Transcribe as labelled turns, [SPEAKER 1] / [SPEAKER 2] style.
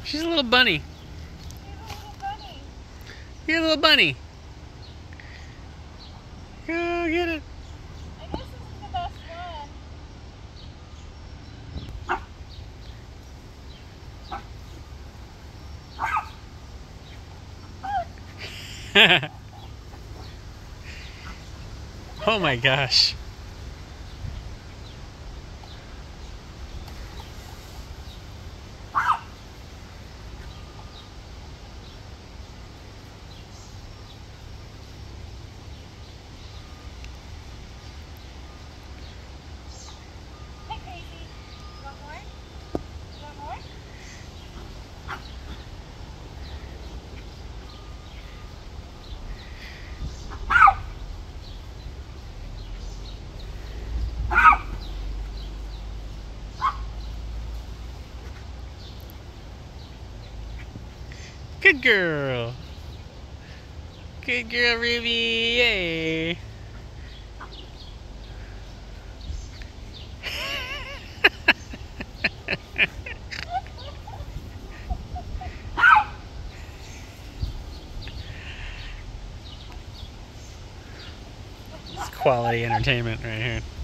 [SPEAKER 1] She's a little bunny. You're a little bunny. Go get it.
[SPEAKER 2] I guess this is the best one.
[SPEAKER 1] Oh my gosh.
[SPEAKER 2] Hey, Crazy. You want more? You want more?
[SPEAKER 1] Good girl. Good girl, Ruby. Yay. It's quality entertainment right here.